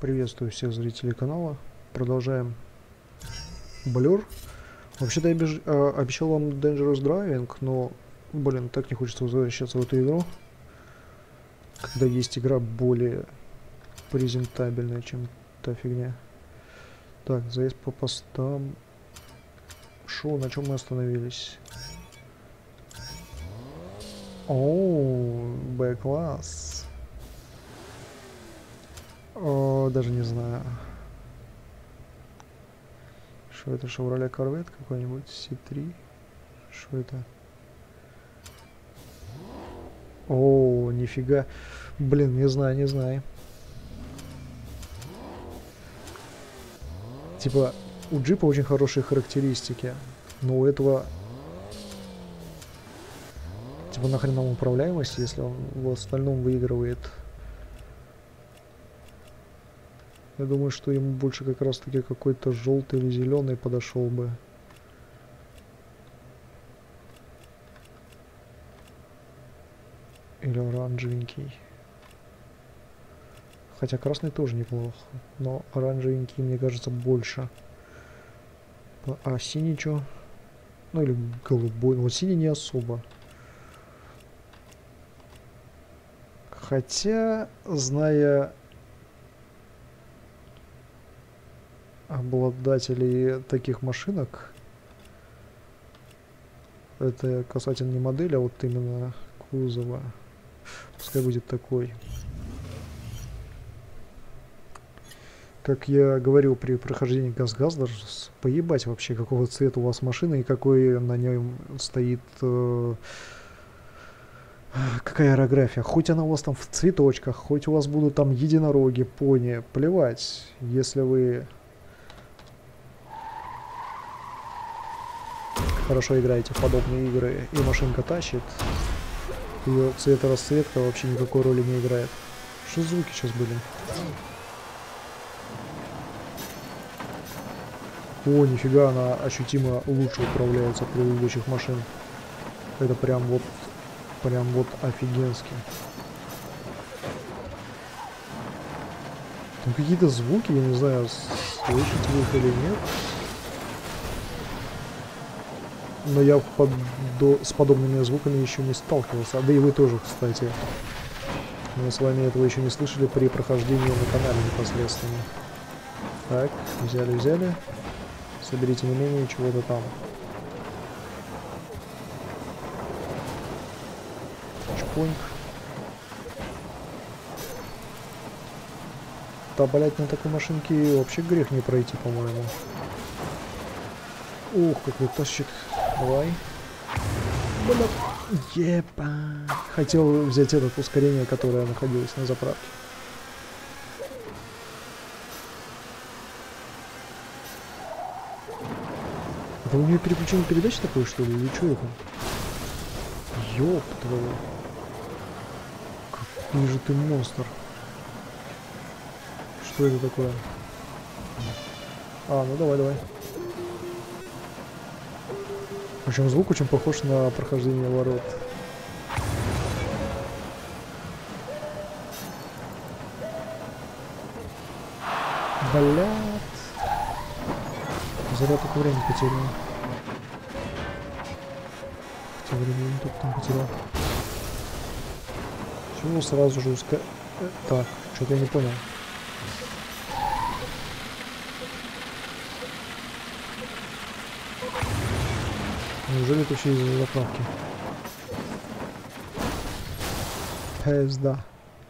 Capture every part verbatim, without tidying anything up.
Приветствую всех зрителей канала. Продолжаем Blur. Вообще-то я беж... а, обещал вам Dangerous Driving, но, блин, так не хочется возвращаться в эту игру, когда есть игра более презентабельная, чем та фигня. Так, заезд по постам. Шоу, на чем мы остановились? Оу, Б-класс. О, даже не знаю. Что это, Chevrolet Corvette какой-нибудь? Си три? Что это? О, нифига. Блин, не знаю, не знаю. Типа, у джипа очень хорошие характеристики, но у этого... Типа, нахрен нам управляемость, если он в остальном выигрывает. Я думаю, что ему больше как раз таки какой-то желтый или зеленый подошел бы. Или оранжевенький. Хотя красный тоже неплохо, но оранжевенький, мне кажется, больше. А синий что? Ну или голубой. Вот синий не особо. Хотя, зная обладателей таких машинок, это касательно не модели, а вот именно кузова, пускай будет такой. Как я говорил при прохождении Газгаздерс, поебать вообще, какого цвета у вас машина и какой на нем стоит, э, какая аэрография. Хоть она у вас там в цветочках, хоть у вас будут там единороги, пони, плевать, если вы хорошо играете в подобные игры и машинка тащит, ее цветорасцветка вообще никакой роли не играет. Что звуки сейчас были? О, нифига, она ощутимо лучше управляется от предыдущих машин. Это прям вот, прям вот офигенски. Там какие-то звуки, я не знаю, слышите вы их или нет. Но я под, до, с подобными звуками еще не сталкивался. Да и вы тоже, кстати. Мы с вами этого еще не слышали при прохождении на канале непосредственно. Так, взяли, взяли. Соберите не менее чего-то там. Чпоньк. Да, блять, на такой машинке вообще грех не пройти, по-моему. Ух, какой тащит. Давай. Епа. Хотел взять это ускорение, которое находилось на заправке. Это у нее переключение передач такое, что ли? Или что это? Ёп твою. Какой же ты монстр. Что это такое? А, ну давай, давай. В общем, звук очень похож на прохождение ворот. Блядь. Зря только время потерял. Хотя времени только там потерял. Чего сразу же ускоряю? Так, что-то я не понял. Неужели это вообще из-за заправки? Пизда.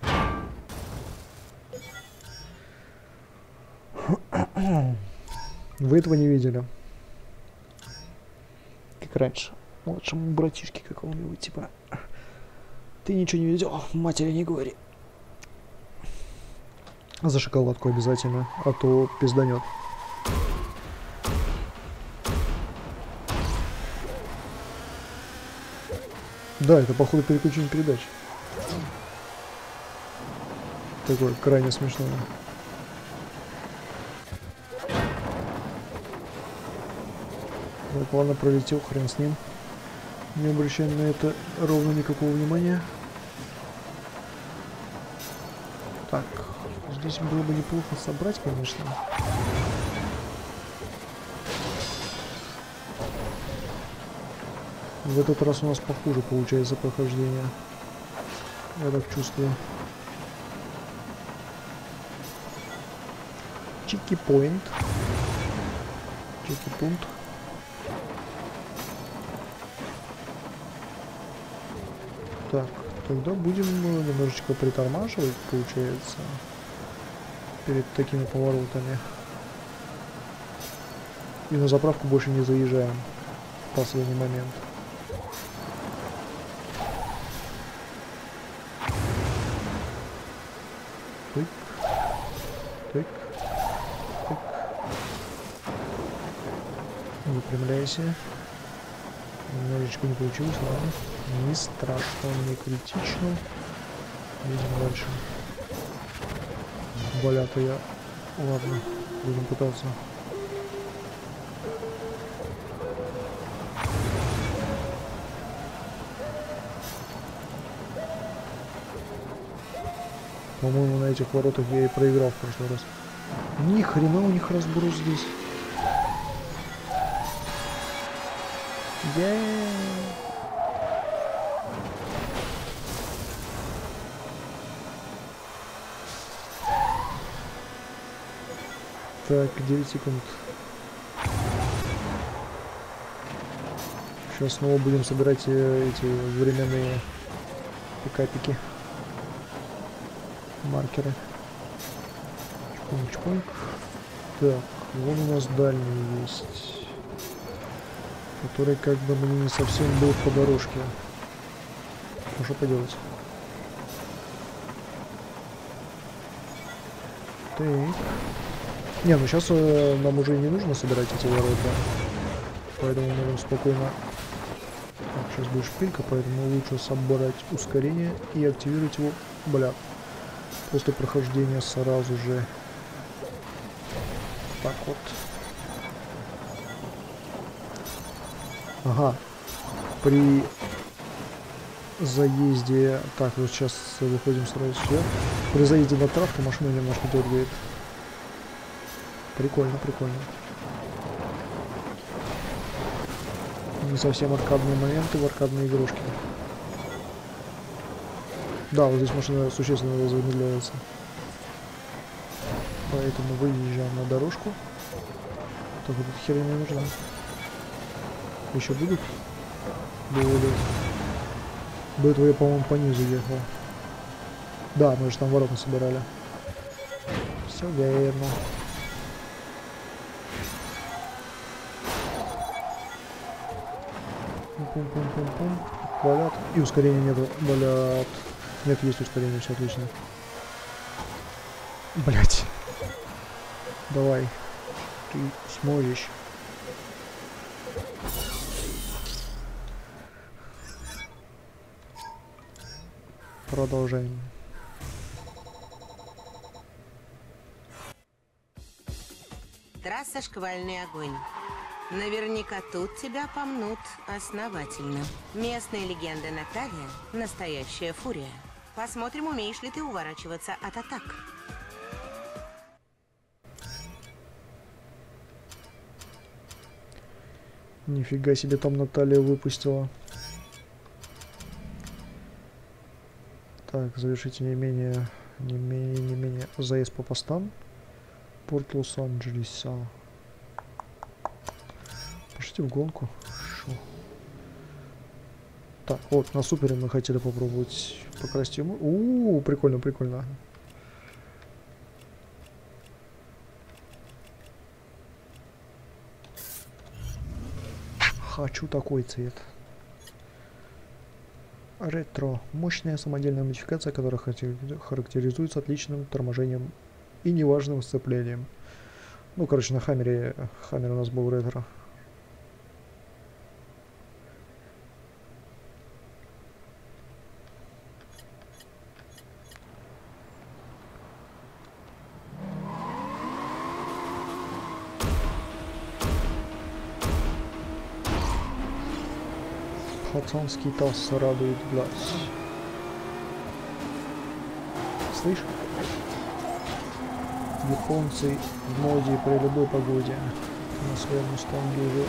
Вы этого не видели? Как раньше. Младшему братишке какого-нибудь, типа. Ты ничего не видел? Матери не говори. За шоколадку обязательно, а то пизданет. Да, это походу переключение передач. Такое крайне смешное. Так, ладно, пролетел, хрен с ним. Не обращаем на это ровно никакого внимания. Так, Здесь было бы неплохо собрать, конечно. В этот раз у нас похуже получается прохождение. Я так чувствую. Чики-поинт. Чики-пункт. Так, тогда будем немножечко притормаживать, получается, перед такими поворотами. И на заправку больше не заезжаем в последний момент. Тык, тык, тык. Выпрямляйся. Немножечко не получилось, ладно. Не страшно, не критично. Едем дальше. Болят-то я. Ладно, будем пытаться. По-моему, на этих воротах я и проиграл в прошлый раз. Ни хрена у них разброс здесь. Yeah. Так, девять секунд. Сейчас снова будем собирать эти временные пикапики. Маркеры. Чпунг-чпунг. Так, вон у нас дальний есть. Который как бы мне не совсем был по дорожке. Ну что поделать? Так. Не, ну сейчас э, нам уже и не нужно собирать эти ворота. Поэтому можем спокойно... Так, сейчас будет шпилька, поэтому лучше собрать ускорение и активировать его, бля, после прохождения сразу же. Так вот. Ага. При заезде... Так, вот сейчас выходим сразу сюда. При заезде на травку машину немножко дергает. Прикольно, прикольно. Не совсем аркадные моменты в аркадные игрушки. Да, вот здесь машина существенно замедляется. Поэтому выезжаем на дорожку. Так вот эта херня не нужна. Еще будут? Будут. До этого я, по-моему, по низу ехал. Да, мы же там ворота собирали. Все верно. Пум-пум-пум-пум. Валят. И ускорения нету. Валят. Нет, есть ускорение, все отлично. Блять. Давай. Ты сможешь. Продолжаем. Трасса «Шквальный огонь». Наверняка тут тебя помнут основательно. Местная легенда Наталья – настоящая фурия. Посмотрим, умеешь ли ты уворачиваться от атак. Нифига себе там Наталья выпустила. Так, завершите не менее, не менее, не менее заезд по постам. Порт Лос-Анджелеса. Пошлите в гонку. Шо? Так, вот на супере мы хотели попробовать покрасить ему. У-у-у, прикольно, прикольно. Хочу такой цвет. Ретро. Мощная самодельная модификация, которая характеризуется отличным торможением и неважным сцеплением. Ну, короче, на Хаммере, Хаммер у нас был ретро. Пацанский таз радует глаз. Слышь? Японцы в моде при любой погоде. На своем мустанге уже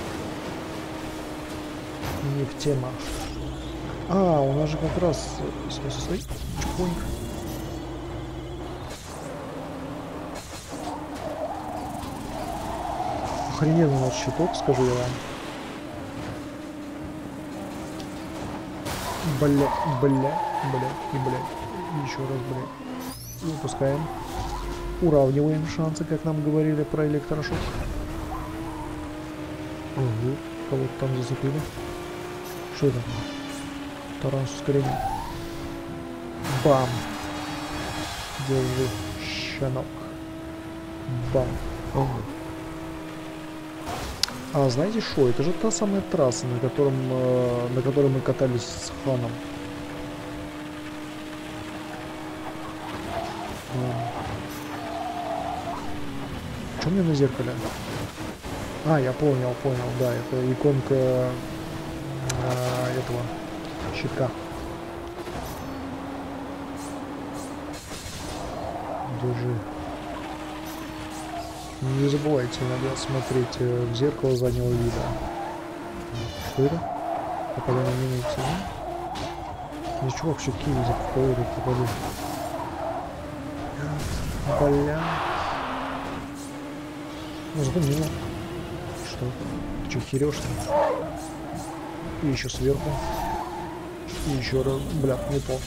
не в тема. А, у нас же как раз... Стой, стой, стой. Чпоньк. Охрененный у нас щиток, скажу я вам. Бля, бля, бля и бля. Еще раз, бля. И выпускаем. Уравниваем шансы, как нам говорили про электрошок. Угу. Кого-то там зацепили. Что это? Таран с ускорением. Бам! Держи, щенок. Бам. Ого. А знаете что? Это же та самая трасса, на котором, э, на которой мы катались с Ханом. Что у меня на зеркале? А, я понял, понял, да, это иконка э, этого щитка. Держи. Не забывайте иногда смотреть э, в зеркало заднего вида. Что это? Попадание в минус. Здесь чувак в щитки видит, в кого я попаду. Бля. Ну зато мимо. Что? Ты что, херешь-то? И еще сверху. И еще раз. Бля, не то.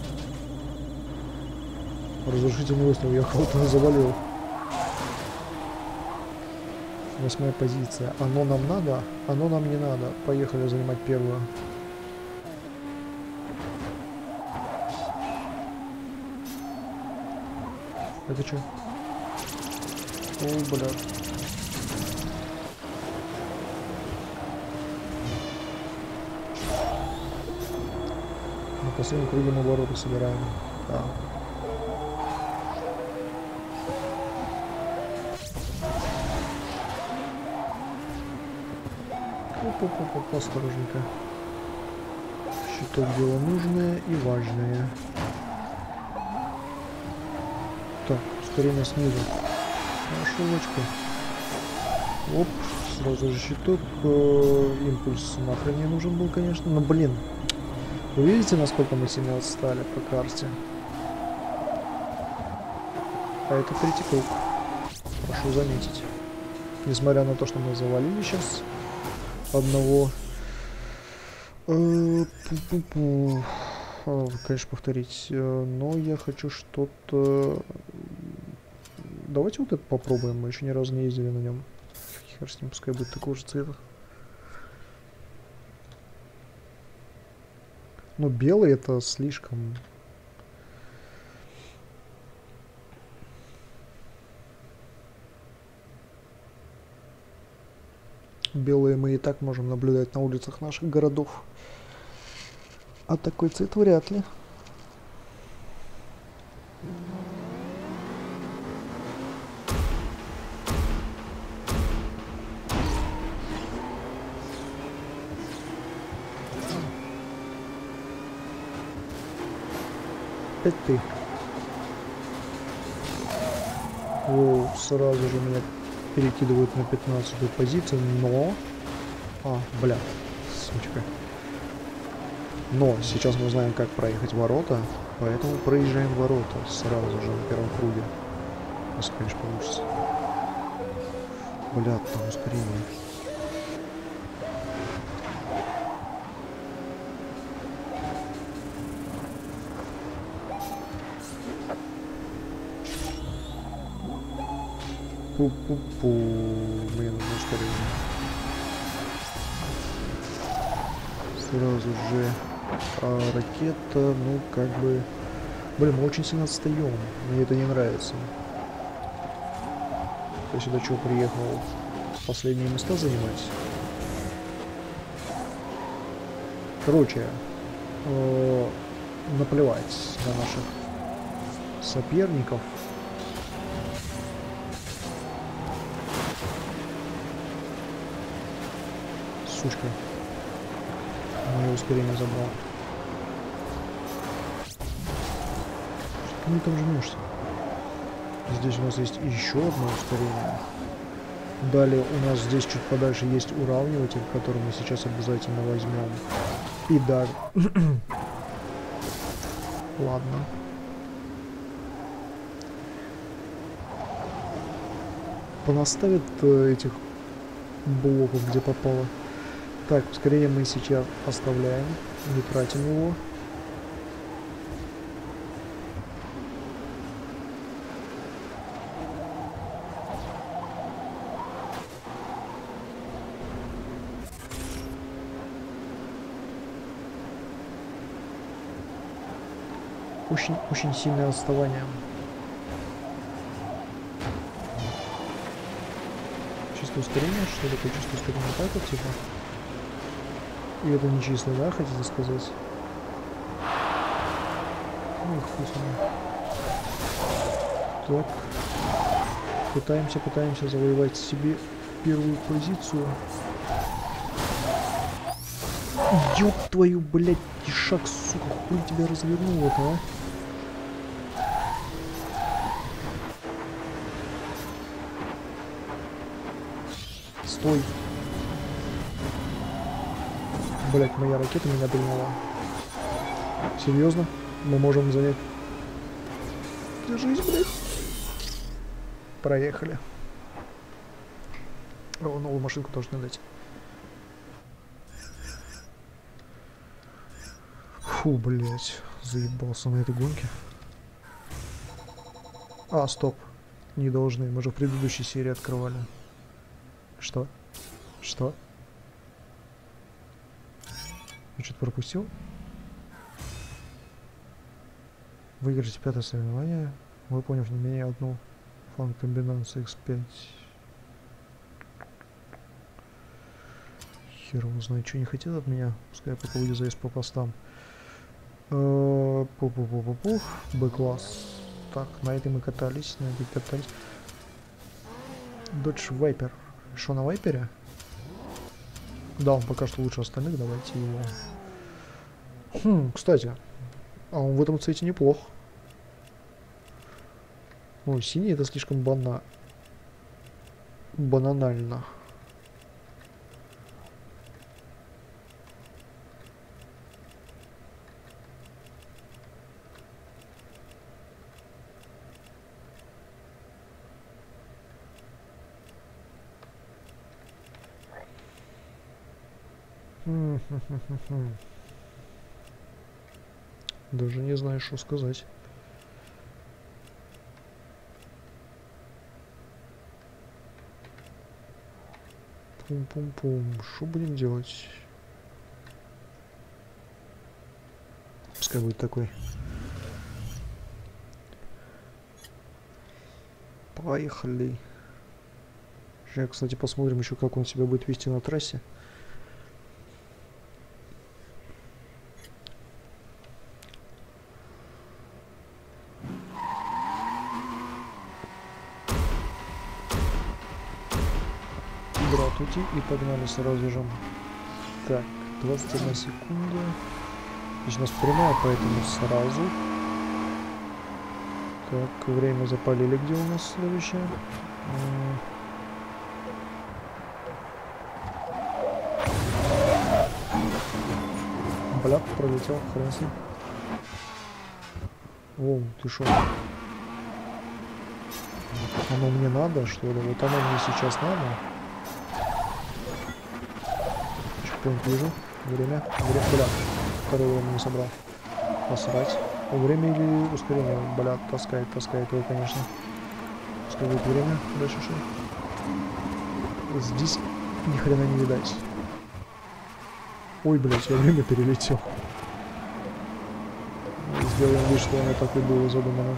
Разрушительный выстрел, я кого-то завалил. Восьмая позиция. Оно нам надо? Оно нам не надо. Поехали занимать первую. Это что? О, бля. На последнем круге мы ворота собираем. Да. Оп-оп-оп, осторожненько. Щиток дело нужное и важное. Так, ускорение снизу. Шелочка. Оп, сразу же щиток. Импульс нахрен не нужен был, конечно. Но блин. Вы видите, насколько мы сильно отстали по карте? А это третий круг. Прошу заметить. Несмотря на то, что мы завалили сейчас одного. Пу-пу-пу. Конечно, повторить. Но я хочу что-то... Давайте вот это попробуем. Мы еще ни разу не ездили на нем. Хер с ним, пускай будет такого же цвета. Но белый это слишком... Белые мы и так можем наблюдать на улицах наших городов. А такой цвет вряд ли. Это ты. О, сразу же меня перекидывают на пятнадцатую позицию, но... А, бля, сучка. Но сейчас мы знаем, как проехать ворота, поэтому проезжаем ворота сразу же на первом круге. Если, конечно, получится. Бля, там ускорение. Пу-пу-пу. Мне нужно ускорение. Сразу же а, ракета, ну как бы... Блин, мы очень сильно отстаем. Мне это не нравится. Я сюда что, приехал последние места занимать? Короче, э, наплевать на наших соперников. Сучка. Мое ускорение забрал. Что ты мне там жмешься? Здесь у нас есть еще одно ускорение. Далее у нас здесь чуть подальше есть уравниватель, который мы сейчас обязательно возьмем. И даже... Ладно. Понаставят э, этих блоков, где попало. Так, ускорение мы сейчас оставляем. Не тратим его. Очень, очень сильное отставание. Чисто ускорение, что ли? Такое чисто ускорение так вот, типа? И это не число, да, хотите сказать? Ну, хуй с ним. Так. Пытаемся, пытаемся завоевать себе первую позицию. Ёб твою, блядь, тишак, сука, хуй тебя развернуло-то, а? Стой. Блять, моя ракета меня догнала. Серьезно? Мы можем занять. Держись, блядь. Проехали. О, новую машинку должны дать. Фу, блять. Заебался на этой гонке. А, стоп. Не должны. Мы же в предыдущей серии открывали. Что? Что? Я что-то пропустил? Выиграйте пятое соревнование, выполнив не менее одну фан-комбинацию икс пять. Хер его знает, что не хотят от меня. Пускай я пока вылезаюсь по постам. Пу-пу-пу-пу-пу. Б-класс. Так, на этой мы катались, на этой катались. Dodge Viper. Что, на Вайпере? Да, он пока что лучше остальных, давайте его. Хм, кстати, а он в этом цвете неплох. Ой, синий это слишком бана... бананально. Даже не знаю, что сказать. Пум-пум-пум. Что будем делать? Пускай будет такой. Поехали. Сейчас, кстати, посмотрим еще, как он себя будет вести на трассе. И погнали сразу же. Так, двадцать одна секунда. Здесь у нас прямая, поэтому сразу. Так, время запалили. Где у нас следующее? Бля, пролетел, хрен с ним. О, ты шо? Оно мне надо, что ли? Вот оно мне сейчас надо. Чекпоинт вижу. Время. Время. Бля. Второе время не собрал. Посрать. Время или ускорение? Бля, таскает, таскает его, конечно. Пускай будет время. Дальше что? Здесь ни хрена не видать. Ой, блядь, я время перелетел. Сделаем вид, что оно так и было задумано.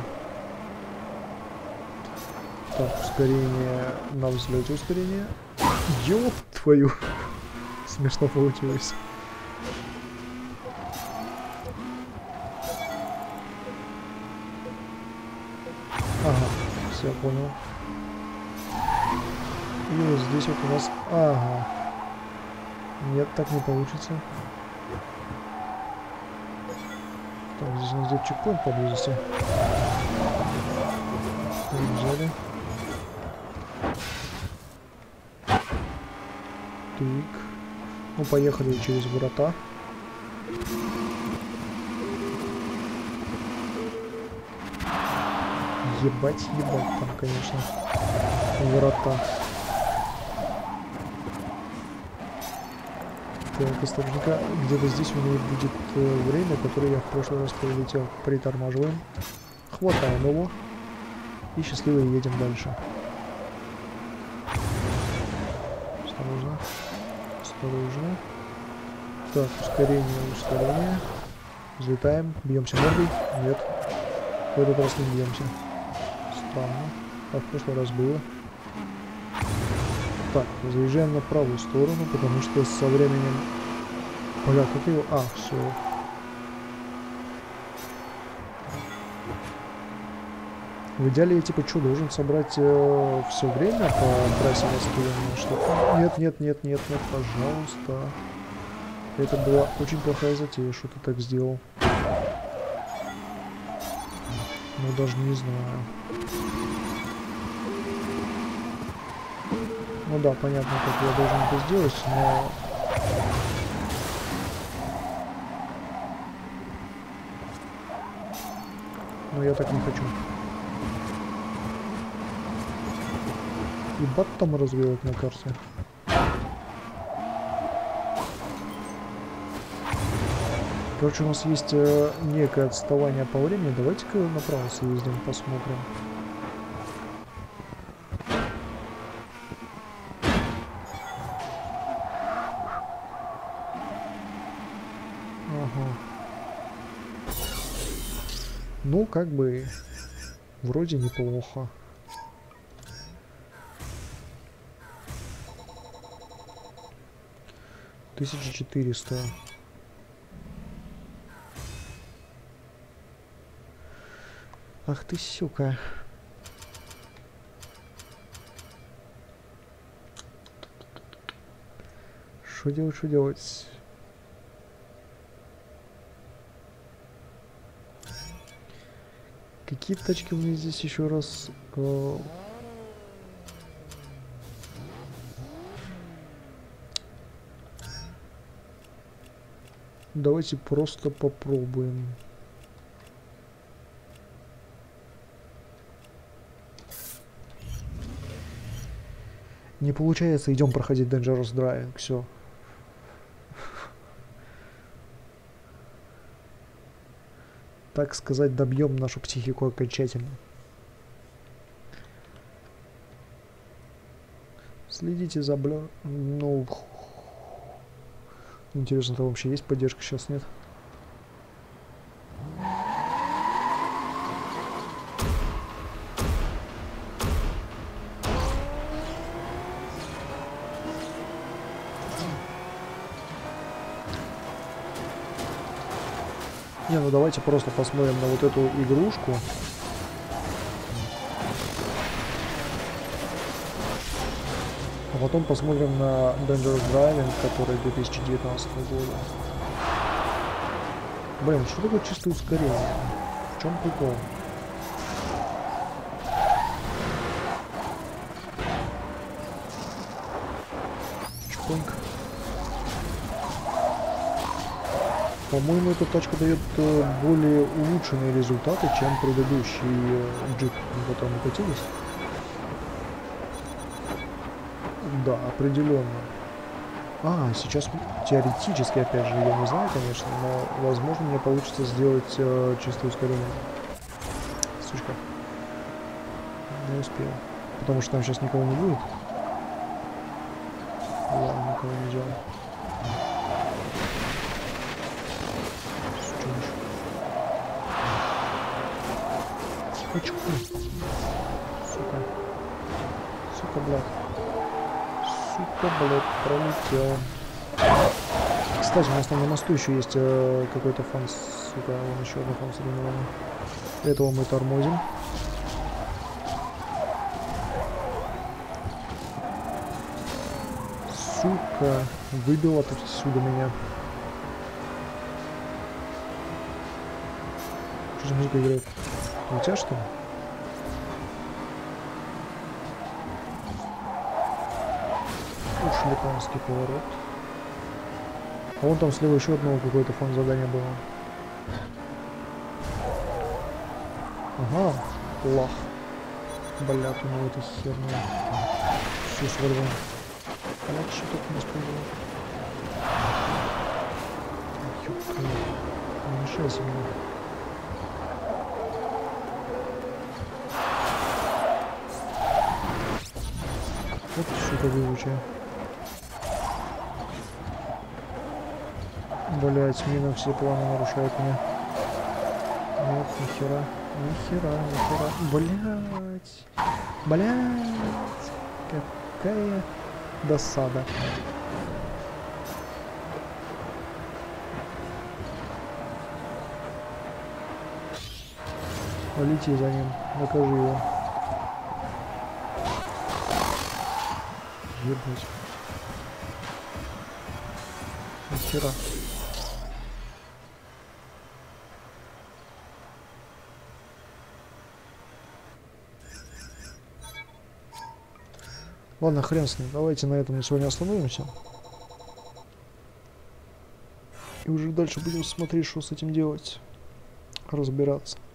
Так, ускорение на взлете, ускорение. Ёб твою. Смешно получилось. Ага, все, понял. И вот здесь вот у нас... Ага. Нет, так не получится. Так, здесь у нас где-то чекпоинт поблизости. Взяли. Так. Ну, поехали через врата. Ебать, ебать там, конечно, врата. Так, осторожненько. Где-то здесь у меня будет э, время, которое я в прошлый раз пролетел. Притормаживаем. Хватаем его. И счастливо едем дальше. Осторожно. Осторожно. Так, ускорение, ускорение. Взлетаем. Бьемся мордой. Нет. В этот раз не бьемся. Странно. А в прошлый раз было. Так, заезжаем на правую сторону, потому что со временем... Бля, как его... А, все. В идеале я типа что, должен собрать э, все время по трассе распределенной, что... Нет, нет, нет, нет, нет, пожалуйста. Это была очень плохая затея, что ты так сделал. Ну, даже не знаю. Ну да, понятно, как я должен это сделать, но... Но я так не хочу. И бат там развелок на карте. Короче, у нас есть э, некое отставание по времени. Давайте-ка направо съездим, посмотрим. Ага. Ну, как бы, вроде неплохо. тысяча четыреста. Ах ты, сука. Что делать, что делать? Какие тачки у меня здесь еще раз? Э... Давайте просто попробуем. Не получается, идем проходить Dangerous Driving, все. Так сказать, добьем нашу психику окончательно. Следите за блё... Ну... Интересно, там вообще есть поддержка? Сейчас нет. Не, ну давайте просто посмотрим на вот эту игрушку. А потом посмотрим на Dangerous Driving, который две тысячи девятнадцатого года. Блин, что такое чистое ускорение? В чем прикол? Чпоньк. По-моему, эта тачка дает более улучшенные результаты, чем предыдущий джип, на котором мы катились. Да, определенно. А, сейчас теоретически, опять же, я не знаю, конечно, но, возможно, мне получится сделать э, чистое ускорение. Сучка. Не успел. Потому что там сейчас никого не будет. Ладно, никого не делал. Очку. Сука. Сука, блядь. Сука, блядь, пролетел. Кстати, у нас там на мосту еще есть э, какой-то фан, сука, вон еще одна фан соревнования. Этого мы тормозим. Сука, выбила тут отсюда меня. Что за музыка играет? У тебя что ли? Уж японский поворот. А вон там слева еще одного какое-то фон задания было. Ага, лах. Блядь, у него эта херня. Все свалил. Блядь, что тут у нас было? Ёпта. Не мешайся мне. Вот сука выучая. Блять, мина все планы нарушает меня. Нет, нихера, нихера, нихера. Блять, блять, какая досада. Полети за ним, накажи его. Ебать. Нихера. Ладно, хрен с ним. Давайте на этом на сегодня остановимся. И уже дальше будем смотреть, что с этим делать. Разбираться.